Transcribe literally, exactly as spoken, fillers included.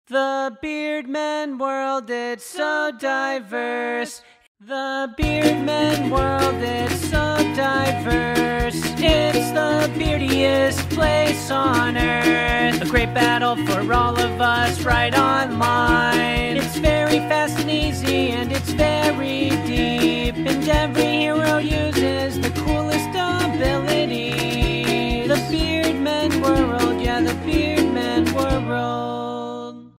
The Beardmen world, it's so diverse. The Beardmen world, it's so diverse. It's the beardiest place on earth. A great battle for all of us right online. It's very fast and easy, and it's very deep. And every hero uses